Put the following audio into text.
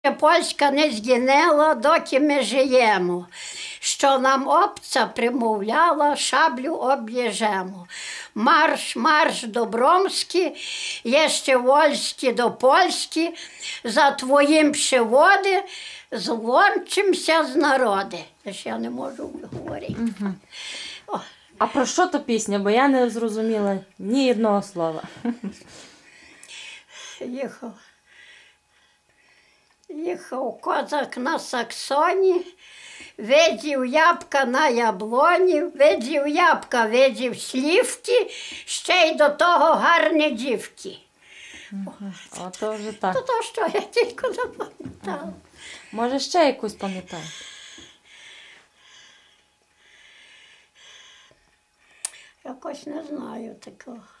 Польська не згинела, доки ми живемо. Що нам обця примовляла, шаблю об'єжемо. Марш, марш до Бромські, є ще вольські до польські, за твоїм приводи злончимся з народи. Ж я не можу говорити. А про що то пісня? Бо я не зрозуміла ні одного слова. Їхав козак на саксоні, видів ябка на яблоні, видів ябка, видів слівки, ще й до того гарні дівки. Ото вже так. То що я тільки запам'ятала. Може, ще якусь пам'ятаю? Якось не знаю такого.